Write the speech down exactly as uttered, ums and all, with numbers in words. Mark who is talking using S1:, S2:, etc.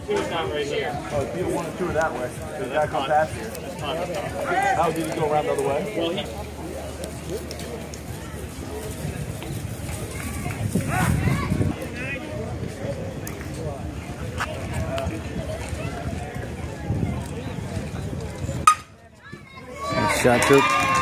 S1: Two is not right here.
S2: Oh, if you one and two are that way. Does that go past here?
S1: That's Connor's car.
S2: How did he go around the other way?
S1: Well, he...
S3: Shot, Coop.